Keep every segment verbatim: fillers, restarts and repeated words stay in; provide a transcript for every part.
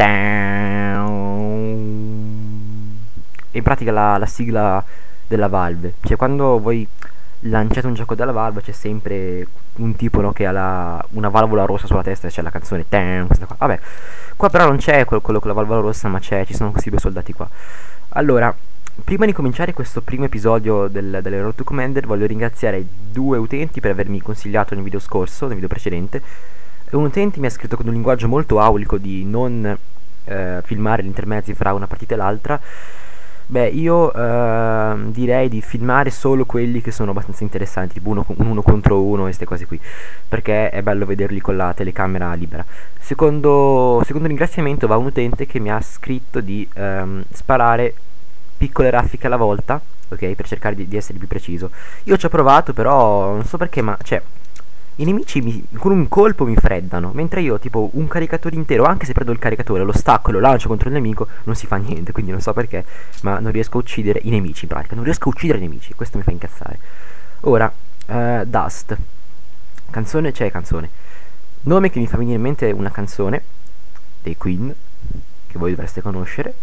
in pratica la, la sigla della Valve. Cioè quando voi lanciate un gioco dalla Valve c'è sempre un tipo, no, che ha la, una valvola rossa sulla testa e c'è la canzone tan, questa qua. Vabbè, qua però non c'è quello, quello con la valvola rossa, ma c'è, ci sono questi due soldati qua. Allora, prima di cominciare questo primo episodio del, delle Road to Commander, voglio ringraziare due utenti per avermi consigliato nel video scorso, nel video precedente. Un utente mi ha scritto con un linguaggio molto aulico di non eh, filmare gli intermezzi fra una partita e l'altra. Beh, io eh, direi di filmare solo quelli che sono abbastanza interessanti, tipo uno, uno contro uno e queste cose qui, perché è bello vederli con la telecamera libera. Secondo, secondo ringraziamento va un utente che mi ha scritto di ehm, sparare piccole raffiche alla volta, ok, per cercare di, di essere più preciso. Io ci ho provato, però non so perché, ma cioè i nemici mi, con un colpo mi freddano, mentre io tipo un caricatore intero, anche se prendo il caricatore, lo stacco e lo lancio contro il nemico, non si fa niente, quindi non so perché, ma non riesco a uccidere i nemici in pratica, non riesco a uccidere i nemici, questo mi fa incazzare. Ora, uh, Dust, canzone, c'è canzone, nome che mi fa venire in mente una canzone dei Queen, che voi dovreste conoscere,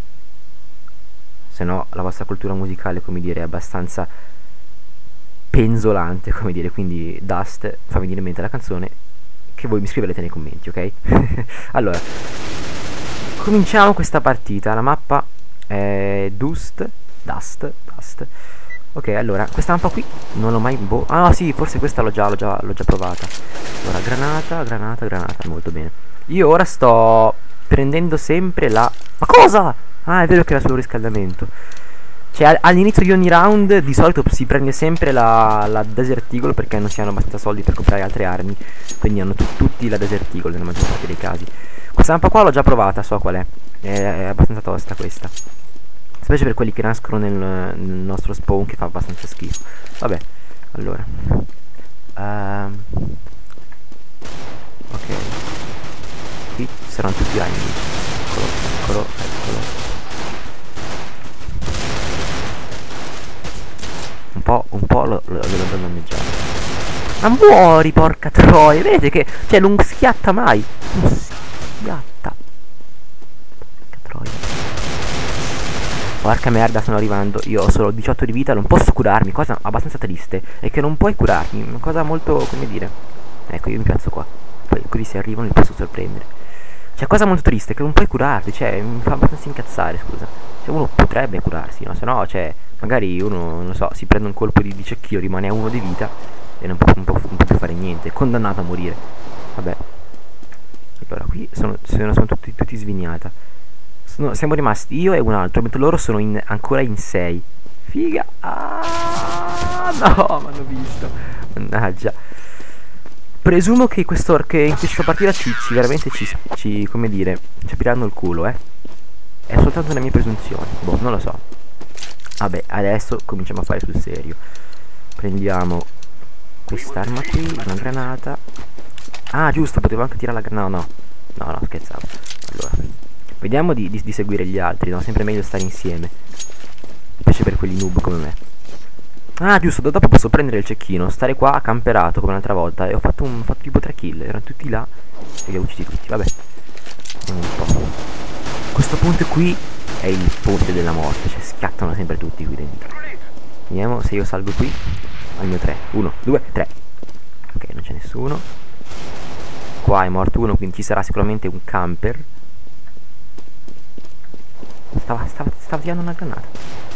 se no la vostra cultura musicale, come dire, è abbastanza penzolante, come dire, quindi Dust fa venire in mente la canzone che voi mi scriverete nei commenti, ok? Allora, cominciamo questa partita. La mappa è Dust, Dust, Dust. Ok, allora, questa mappa qui non l'ho mai... boh, ah sì, forse questa l'ho già, l'ho già, l'ho già provata. Allora, granata, granata, granata, molto bene. Io ora sto prendendo sempre la... ma cosa? Ah, è vero che era solo riscaldamento. Cioè all'inizio di ogni round di solito si prende sempre la, la Desert Eagle, perché non si hanno abbastanza soldi per comprare altre armi, quindi hanno tutti la Desert Eagle nella maggior parte dei casi. Questa mappa qua l'ho già provata, so qual è, è, è abbastanza tosta questa, specie per quelli che nascono nel, nel nostro spawn, che fa abbastanza schifo. Vabbè, allora um, ok, qui saranno tutti ragni. Eccolo, eccolo, eccolo. Un po', un po' lo, lo, lo devo danneggiare. Ma muori, porca troia. Vedete che, cioè, non schiatta mai. Non schiatta. Porca troia. Porca merda, stanno arrivando. Io ho solo diciotto di vita, non posso curarmi. Cosa abbastanza triste è che non puoi curarmi. Una cosa molto, come dire. Ecco, io mi piazzo qua. Poi quelli se arrivano li posso sorprendere. Cioè, cosa molto triste è che non puoi curarti. Cioè, mi fa abbastanza incazzare, scusa. Cioè, uno potrebbe curarsi, no? Se no, cioè, magari uno, non so, si prende un colpo di, di cecchino, rimane a uno di vita e non può, non, può, non può più fare niente, è condannato a morire. Vabbè. Allora, qui sono, sono, sono tutti, tutti sviniata. Sono, siamo rimasti io e un altro, mentre loro sono in, ancora in sei. Figa. Ah, no, mi hanno visto. Mannaggia. Presumo che, questo, che in questa partita ci, ci veramente ci, ci, come dire, ci apriranno il culo, eh. È soltanto una mia presunzione. Boh, non lo so. Vabbè, adesso cominciamo a fare sul serio. Prendiamo quest'arma qui, una granata. Ah, giusto, potevo anche tirare la granata. No, no, no, no, scherzavo. Allora, vediamo di, di, di seguire gli altri, no? Sempre meglio stare insieme, specie per quelli noob come me. Ah, giusto, dopo posso prendere il cecchino, stare qua accamperato come l'altra volta. E ho fatto, un, ho fatto tipo tre kill, erano tutti là e li ho uccisi tutti, vabbè. Vediamo un po'. Questo ponte qui è il ponte della morte, cioè scattano sempre tutti qui dentro. Vediamo se io salgo qui al mio tre. Uno, due, tre. Ok, non c'è nessuno. Qua è morto uno, quindi ci sarà sicuramente un camper. Stava, stava, stava tirando una granata.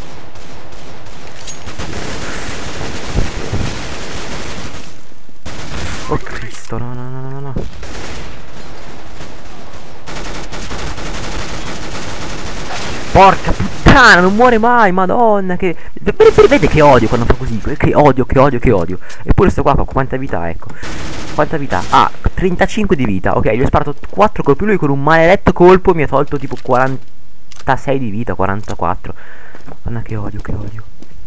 Oh Cristo, no, no, no, no, no. Porca puttana, non muore mai, madonna, che... Vede, vede che odio quando fa così, che odio, che odio, che odio. Eppure sto qua, quanta vita, ecco. Quanta vita? Ah, trentacinque di vita, ok, gli ho sparato quattro colpi, lui con un maledetto colpo mi ha tolto tipo quarantasei di vita, quarantaquattro. Madonna, che odio, che odio.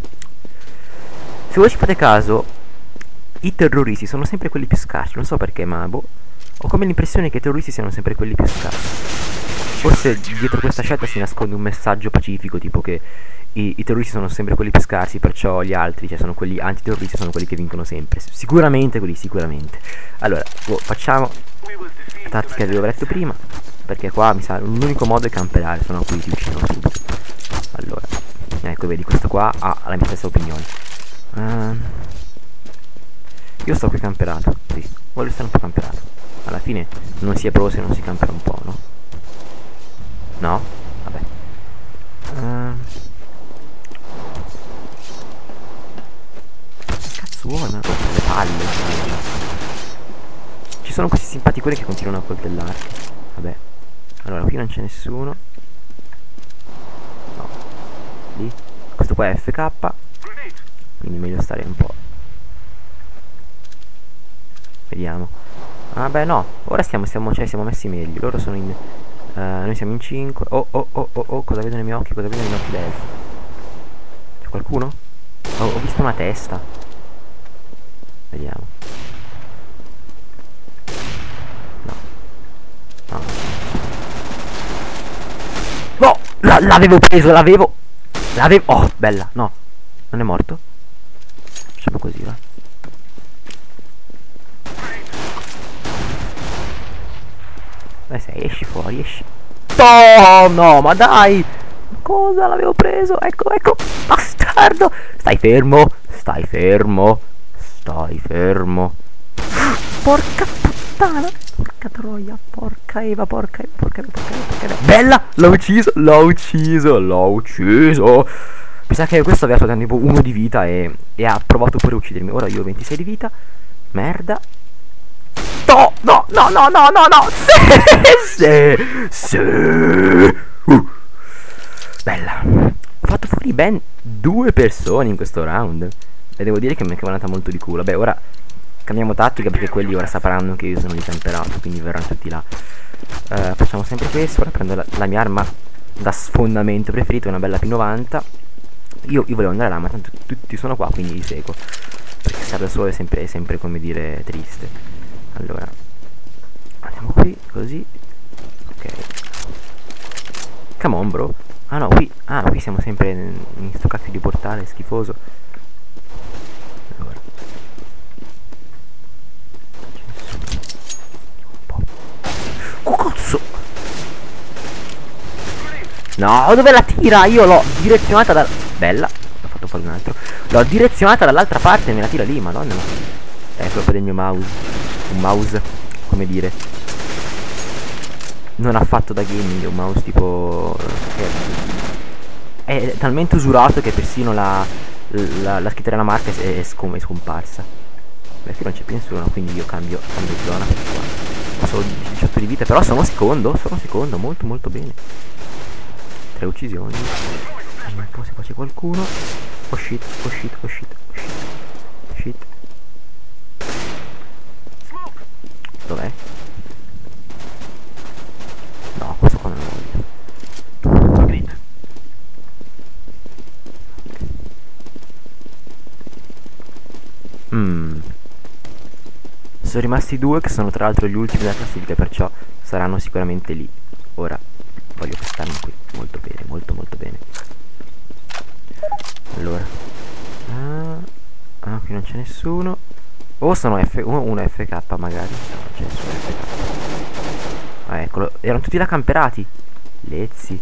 Se voi ci fate caso, i terroristi sono sempre quelli più scarsi, non so perché, ma boh. Ho come l'impressione che i terroristi siano sempre quelli più scarsi. Forse dietro questa scelta si nasconde un messaggio pacifico, tipo che i, i terroristi sono sempre quelli più scarsi, perciò gli altri, cioè sono quelli antiterroristi, sono quelli che vincono sempre. Sicuramente quelli, sicuramente. Allora, oh, facciamo la tattica che avevo detto prima. Perché qua mi sa l'unico modo è camperare, se no qui ti uccidono subito. Allora, ecco, vedi, questo qua ha la mia stessa opinione. uh, Io sto qui camperato, sì, voglio stare un po' camperato. Alla fine non si è pro se non si campera un po', no? No? Vabbè. uh, Cazzo vuole? Le palle. Ci sono questi simpaticoni che continuano a coltellarti. Vabbè. Allora, qui non c'è nessuno. No. Lì. Questo qua è F K. Quindi meglio stare un po'. Vediamo. Ah beh no. Ora stiamo, stiamo, cioè siamo messi meglio. Loro sono in... Uh, noi siamo in cinque. Oh oh oh oh oh. Cosa vedo nei miei occhi? Cosa vedo nei miei occhi d'elfo? C'è qualcuno? Oh, ho visto una testa. Vediamo. No. No. No! L'avevo preso, l'avevo. L'avevo. Oh, bella. No. Non è morto? Facciamo così, va. Dai, sei, esci fuori, esci. Oh, no, ma dai. Cosa l'avevo preso? Ecco, ecco. Bastardo. Stai fermo. Stai fermo. Stai fermo. Porca puttana. Porca troia. Porca Eva. Porca Eva. Porca Eva. Porca Eva. Porca Eva. Bella. L'ho ucciso. L'ho ucciso. L'ho ucciso. Mi sa che questo aveva soltanto tipo uno di vita e, e ha provato pure a uccidermi. Ora io ho ventisei di vita. Merda. No, no, no, no, no, no, no. Sì, sì, sì. Uh. Bella. Ho fatto fuori ben due persone in questo round. E devo dire che mi è andata molto di culo. Beh, ora cambiamo tattica perché quelli ora sapranno che io sono di temperato, quindi verranno tutti là. uh, Facciamo sempre questo. Ora prendo la, la mia arma da sfondamento preferita, una bella P novanta. Io, io volevo andare là, ma tanto tutti sono qua, quindi li seguo. Perché stare da solo è sempre, è sempre, come dire, triste. Allora, andiamo qui, così. Ok. Come on, bro. Ah no, qui, ah, qui siamo sempre in, in sto cacchio di portale schifoso. Allora. Oh cazzo! No, dove la tira? Io l'ho direzionata da... Bella, ho fatto fuori un altro. L'ho direzionata dall'altra parte e me la tira lì, madonna. È colpa del mio mouse. Un mouse, come dire, non affatto da gaming, è un mouse tipo... È talmente usurato che persino la, la, la scritta della marca è, è, scom è scomparsa. Beh, qui non c'è più nessuno, quindi io cambio, cambio zona. Ho solo diciotto di vita, però sono secondo, sono secondo, molto molto bene. Tre uccisioni. Vediamo un po' se qua c'è qualcuno. Oh shit, oh shit, oh shit, oh shit. Shit. Dov'è? No, questo qua non lo voglio. Mmm. Sono rimasti due che sono tra l'altro gli ultimi della classifica, perciò saranno sicuramente lì. Ora voglio castarmi qui. Molto bene, molto molto bene. Allora. Ah, ah qui non c'è nessuno. O sono F uno, uno F K magari. No, c'è solo F K. Ah, eccolo. Erano tutti là camperati. Lezzi.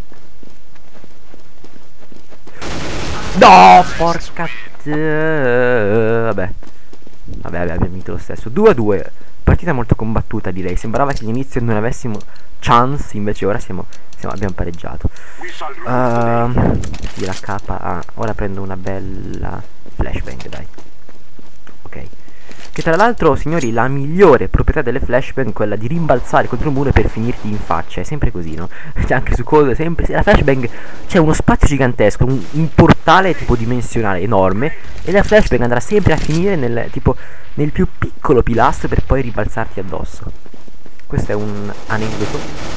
No, porca t... Vabbè. Vabbè, vabbè, abbiamo vinto lo stesso. due a due. Partita molto combattuta, direi. Sembrava che all'inizio non avessimo chance, invece ora siamo, siamo abbiamo pareggiato. Uh, la K. Ah, ora prendo una bella flashbang, dai. Ok. Che tra l'altro, signori, la migliore proprietà delle flashbang è quella di rimbalzare contro il muro per finirti in faccia. È sempre così, no? C'è anche su cose, sempre. La flashbang c'è uno spazio gigantesco, un, un portale tipo dimensionale enorme, e la flashbang andrà sempre a finire nel tipo nel più piccolo pilastro per poi ribalzarti addosso. Questo è un aneddoto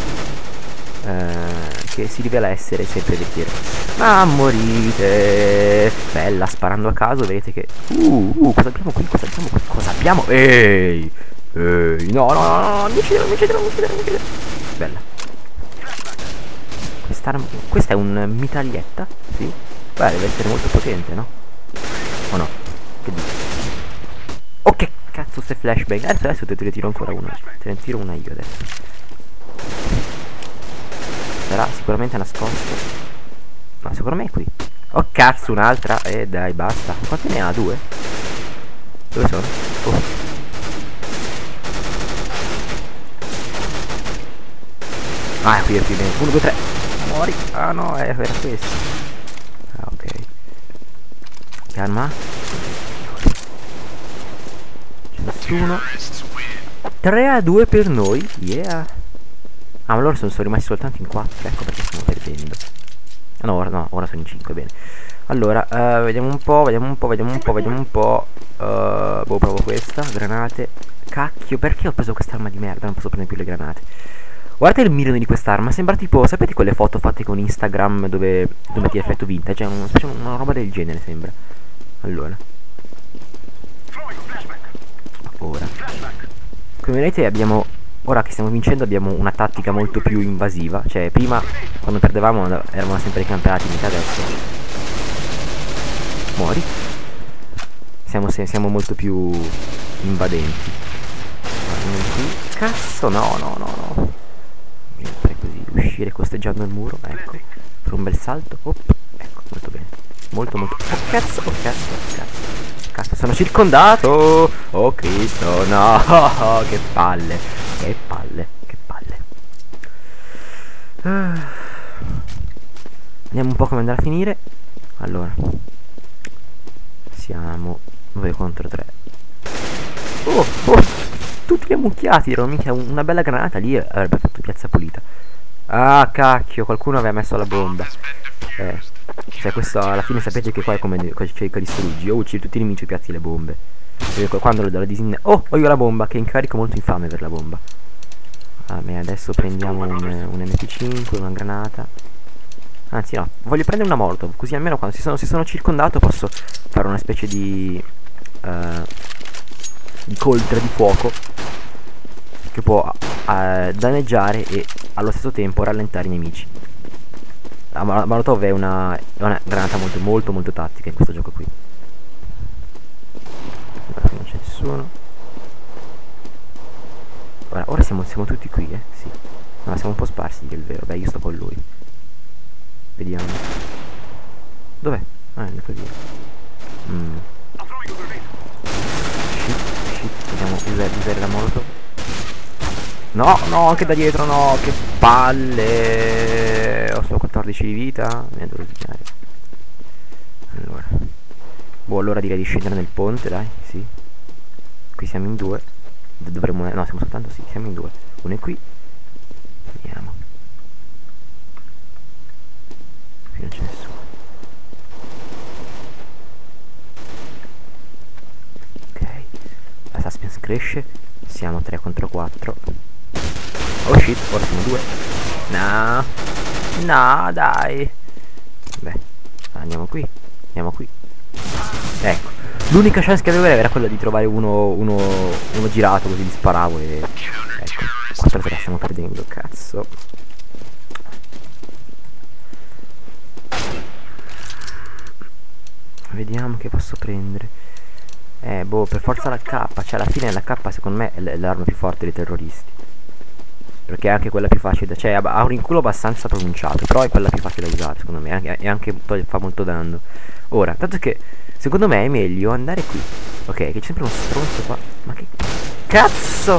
eh, che si rivela essere sempre vero. Ma morite. Bella, sparando a caso, vedete che uh, uh, cosa abbiamo qui? Cosa abbiamo qui? Cosa abbiamo? Ehi, ehi, no, no, no, no, mi uccidere, mi uccidere, mi uccidere, mi uccidere. Bella. Quest'arma, questa è un mitraglietta, sì. Beh, deve essere molto potente, no? O no? Che dici? Oh, che cazzo, se flashbang. Adesso, adesso te ne tiro ancora una. Te ne tiro una io adesso. sarà sicuramente nascosto. No, secondo me è qui. Oh cazzo, un'altra. E eh, dai, basta. Quante ne ha? Due? Dove sono? Oh. Ah, qui è qui bene. Uno, due, tre. Muori. Ah no, era questo. Ah, ok. Che arma? C'è nessuno. tre a due per noi. Yeah. Ah, ma loro sono, sono rimasti soltanto in quattro. Ecco perché stiamo perdendo. Ah, no, ora, no, ora sono in cinque, bene. Allora, uh, vediamo un po', vediamo un po', vediamo un po', vediamo un po'. Uh, boh, provo questa. Granate. Cacchio, perché ho preso quest'arma di merda? Non posso prendere più le granate. Guardate il mirino di quest'arma, sembra tipo, sapete quelle foto fatte con Instagram dove, dove metti effetto vintage? Cioè una, specie, una roba del genere sembra. Allora. Ora. Come vedete abbiamo, ora che stiamo vincendo abbiamo una tattica molto più invasiva. Cioè prima quando perdevamo eravamo sempre campionati, mica adesso. Muori. Siamo, siamo molto più invadenti. Cazzo, no, no, no, no. Fare così, uscire costeggiando il muro, ecco. Per un bel salto, op, ecco, molto bene. Molto, molto. Oh cazzo, oh cazzo, oh cazzo. Cazzo, sono circondato. Oh Cristo, no, che palle. Che palle, che palle. uh. Vediamo un po' come andrà a finire. Allora, siamo due contro tre. Oh, oh, tutti ammucchiati. Erano minchia una bella granata lì, avrebbe fatto piazza pulita. Ah cacchio, qualcuno aveva messo la bomba. Eh, cioè questo alla fine sapete che qua è come c'è i distruggi. O uccidi tutti i nemici e piazzi le bombe. Perché quando lo la disinne. Oh, ho io la bomba, che incarico molto infame per la bomba. Vabbè, adesso prendiamo un, un M P cinque, una granata. Anzi no, voglio prendere una molotov, così almeno quando si sono, si sono circondato posso fare una specie di uh, di coltre di fuoco che può uh, danneggiare e allo stesso tempo rallentare i nemici. La molotov è una, è una granata molto molto molto tattica in questo gioco qui. Allora, non c'è nessuno. Ora, ora siamo, siamo tutti qui, eh, sì. No, siamo un po' sparsi, che è il vero. Beh, io sto con lui. Vediamo. Dov'è? Ah, è andato via. Mm. Shit, shit. Vediamo, usare, usare la molotov. No, no, anche da dietro, no, che palle. Ho solo quattordici di vita. Mi devo sbagliare. Allora. Boh, allora direi di scendere nel ponte, dai, sì. Qui siamo in due. Dovremmo, no, siamo soltanto, sì, siamo in due. Uno è qui. Vediamo. Qui non c'è nessuno. Ok. La suspense cresce. Siamo tre contro quattro. Oh shit, ora siamo due. No. No, dai. Beh, andiamo qui. Andiamo qui. Ecco. L'unica chance che avevo era quella di trovare uno, uno, uno girato, così gli sparavo e... Ecco, quattro a tre stiamo perdendo, cazzo. Vediamo che posso prendere. Eh, boh, per forza la K. Cioè, alla fine la K secondo me è l'arma più forte dei terroristi. Perché è anche quella più facile da... Cioè, ha un inculo abbastanza pronunciato, però è quella più facile da usare, secondo me. E anche fa molto danno. Ora, tanto che... Secondo me è meglio andare qui. Ok, che c'è sempre uno stronzo qua. Ma che cazzo!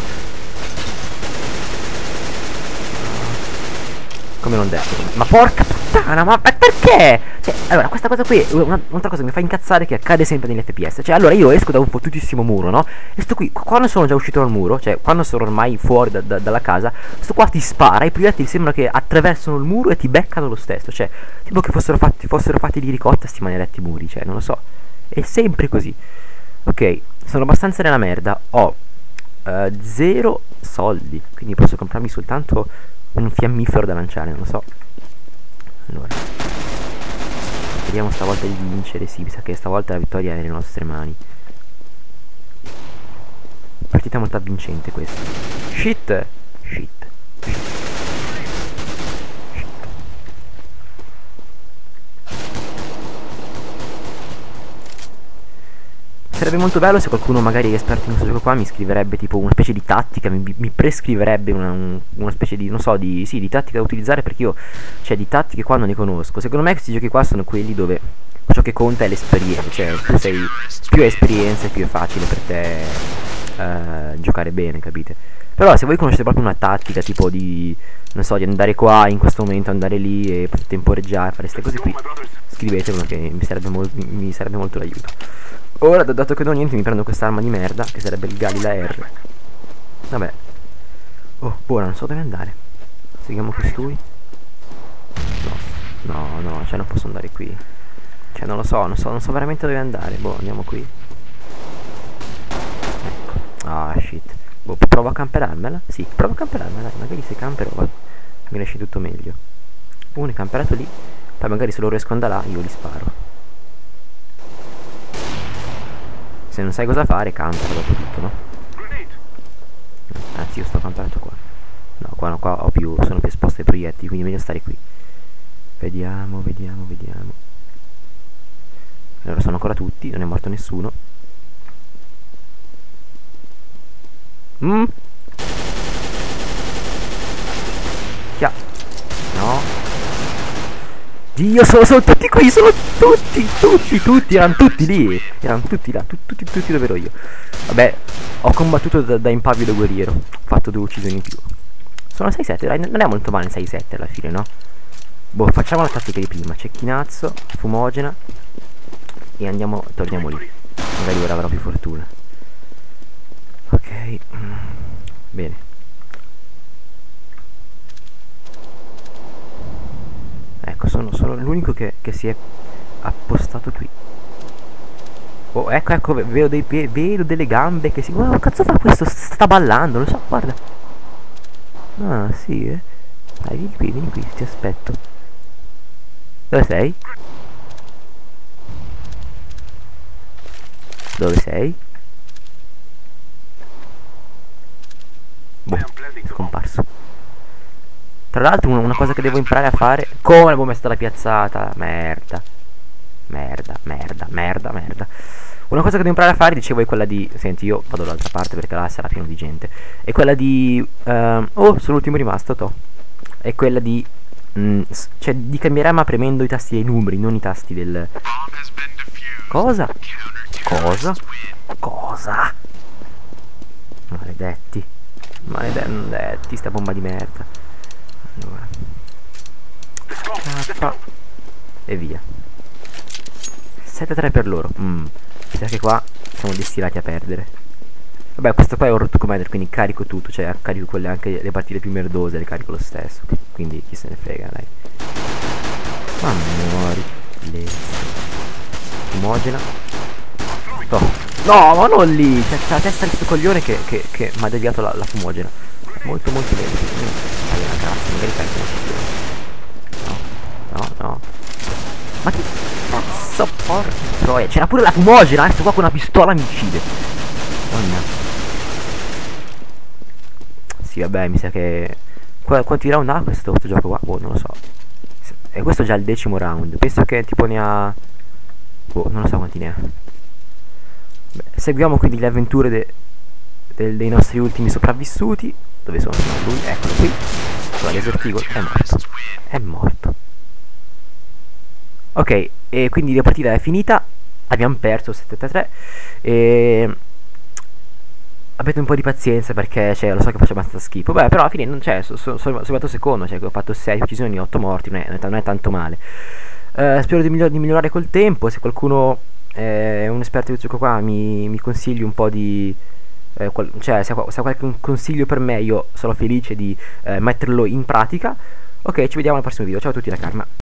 Come non detto. Ma porca puttana, ma perché? Cioè, allora, questa cosa qui è un'altra cosa che mi fa incazzare, che accade sempre negli F P S. Cioè, allora io esco da un fottutissimo muro, no? E sto qui, quando sono già uscito dal muro, cioè quando sono ormai fuori da, da, dalla casa, sto qua ti spara, i proiettili sembra che attraversano il muro e ti beccano lo stesso. Cioè, tipo che fossero fatti, fossero fatti di ricotta sti maledetti muri, cioè, non lo so. È sempre così. Ok, sono abbastanza nella merda. Ho uh, zero soldi, quindi posso comprarmi soltanto un fiammifero da lanciare, non lo so. Allora, speriamo stavolta di vincere. Sì, mi sa che stavolta la vittoria è nelle nostre mani. Partita molto avvincente questa. Shit. Shit. sarebbe molto bello se qualcuno magari esperto in questo gioco qua mi scriverebbe tipo una specie di tattica, mi, mi prescriverebbe una, un, una specie di, non so, di, sì, di tattica da utilizzare, perché io, cioè, di tattiche qua non ne conosco. Secondo me questi giochi qua sono quelli dove ciò che conta è l'esperienza, cioè tu sei, più hai esperienza più è facile per te uh, giocare bene, capite? Però se voi conoscete proprio una tattica tipo di, non so, di andare qua in questo momento, andare lì e temporeggiare, fare queste cose qui, scrivetevelo che mi sarebbe, mol mi sarebbe molto d'aiuto. Ora, dato che non ho niente, mi prendo quest'arma di merda, che sarebbe il Galila R. Vabbè. Oh, buona, non so dove andare. Seguiamo costui. No, no, no, cioè non posso andare qui. Cioè non lo so, non so, non so veramente dove andare. Boh, andiamo qui. Ecco. Ah, shit. Boh, provo a camperarmela. Sì, provo a camperarmela, dai, magari se campero mi esce tutto meglio. Uno è camperato lì. Poi magari se loro escono da là io li sparo. Se non sai cosa fare, campera dopo tutto, no? Anzi, io sto campando qua. No, qua no, qua ho più, sono più esposto ai proiettili, quindi meglio stare qui. Vediamo, vediamo, vediamo. Allora, sono ancora tutti, non è morto nessuno. Mm. Chia. No. Dio, sono, sono tutti qui, sono tutti, tutti, tutti, erano tutti lì, erano tutti là, tu, tutti, tutti dove ero io. Vabbè, ho combattuto da, da impavido guerriero, ho fatto due uccisioni in più. Sono sei sette, dai, non è molto male sei sette alla fine, no? Boh, facciamo la tattica di prima, cecchinazzo, fumogena, e andiamo, torniamo lì. Magari ora avrò più fortuna. Ok, bene. Ecco, sono, sono l'unico che, che si è appostato qui. Oh, ecco, ecco, vedo, dei vedo delle gambe che si... Guarda, oh, cazzo fa questo? Sta ballando, lo so, guarda. Ah, sì, eh. Dai, vieni qui, vieni qui, ti aspetto. Dove sei? Dove sei? Boh, è scomparso. Tra l'altro una cosa che devo imparare a fare... Come l'avevo messa la piazzata? Merda. Merda, merda, merda, merda. Una cosa che devo imparare a fare, dicevo, è quella di... Senti, io vado dall'altra parte perché là sarà pieno di gente. È quella di... Uh, oh, sono l'ultimo rimasto, to. È quella di... Mm, cioè, di cambiare arma premendo i tasti dei numeri, non i tasti del... Cosa? Cosa? Cosa? Maledetti. Maledetti, sta bomba di merda. Allora, K e via. sette a tre per loro. mm. Mi sa che qua siamo destinati a perdere. Vabbè, questo qua è un rotto commander, quindi carico tutto. Cioè carico quelle, anche le partite più merdose le carico lo stesso. Quindi chi se ne frega, dai. Ma muori. Fumogena. Oh. No, ma non lì. C'è la testa di questo coglione che, che, che mi ha deviato la, la fumogena. Molto molto bene. Allora, cazzo, magari perdo una No, no, no. Ma che cazzo, porca troia. C'era pure la fumogena. Adesso qua con una pistola mi uccide. Madonna. Sì, vabbè, mi sa che... Qu quanti round ha questo, questo gioco qua? Boh, non lo so. E questo è già il decimo round. Penso che tipo ne ha... Boh, non lo so quanti ne ha. Beh, seguiamo quindi le avventure de de dei nostri ultimi sopravvissuti. Dove sono? No, lui, eccolo qui. Qua l'Esert Eagle è morto. È morto. Ok, e quindi la partita è finita. Abbiamo perso sette a tre. E... Avete un po' di pazienza perché, cioè, lo so che faccio abbastanza schifo. Beh, però alla fine non c'è, sono so, so, so arrivato secondo, cioè che ho fatto sei uccisioni, otto morti, non è, non è tanto male. Uh, spero di, miglior di migliorare col tempo. Se qualcuno è un esperto di gioco qua mi, mi consigli un po' di... Eh, qual cioè se ha, se ha qualche consiglio per me, io sono felice di eh, metterlo in pratica. Ok, ci vediamo al prossimo video. Ciao a tutti da Karma.